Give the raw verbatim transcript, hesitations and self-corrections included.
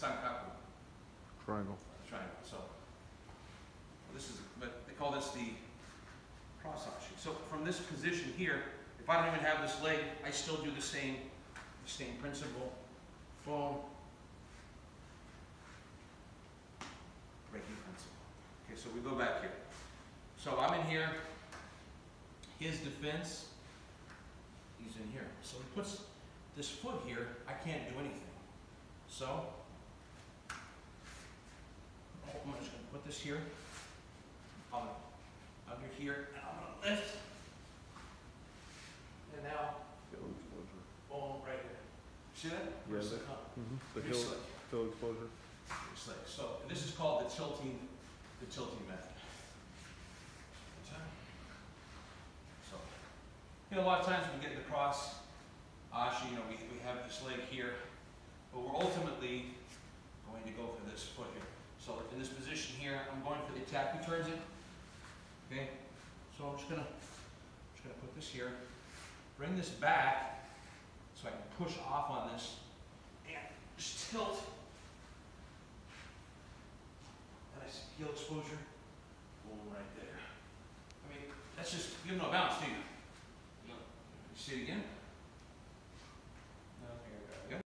sankaku, Triangle. triangle. So this is, but they call this the cross arching. So from this position here, if I don't even have this leg, I still do the same, the same principle. Boom. Breaking principle. Okay, so we go back here. So I'm in here. His defense, he's in here. So he puts this foot here. I can't do anything. So I'm just going to put this here. I'm under here, and I'm going to lift. And now, Heel exposure. boom, right here. See that? Yeah, Where's the that- cup? Mm-hmm. The Pretty heel, slick. heel exposure. Pretty slick. So this is called the tilting, the tilting method. So, you know, a lot of times when we get the cross ashi, you know, we, we have this leg here, but we're ultimately going to go for this foot here. So in this position here, I'm going for the attack. He turns it. Okay. So I'm just gonna, just gonna put this here, bring this back, so I can push off on this, and just tilt. And I see heel exposure. Boom, right there. I mean, that's just, you have no bounce, do you? You see it again?